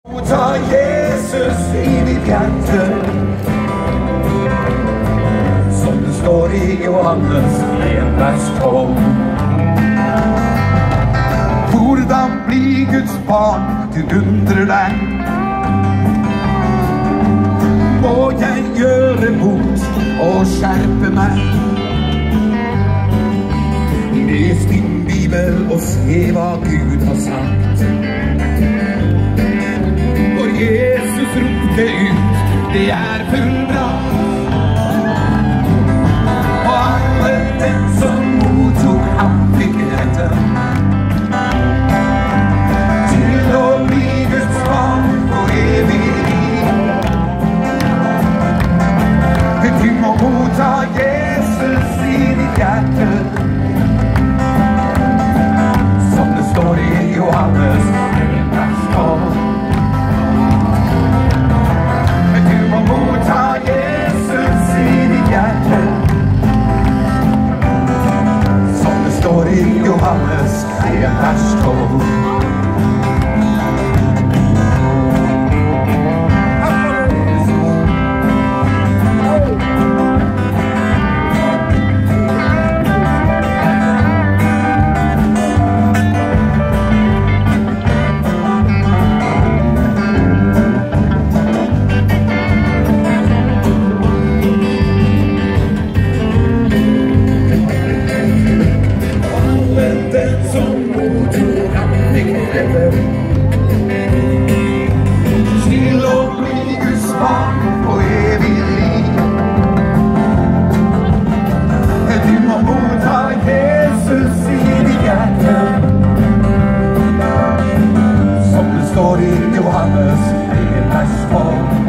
Ta Jesus i ditt hjerte, som det står i Johannes 1 vers 12. Hvordan bli Guds barn, du undrer deg? Må jeg gjøre mot og skjerpe meg? Les din Bibel og se hva Gud har sagt. Jesus ropte ut, det full bra. Og alle den som mottok ham fikk rette til å bli Guds barn for evig liv. Du må motta Jesus i ditt hjerte, som det står i Johannes 1 vers 12. Johannes 1 vers 12. Til å bli Guds barn på evig liv. Du må motta Jesus i ditt hjerte, som det står i Johannes 1 vers 12.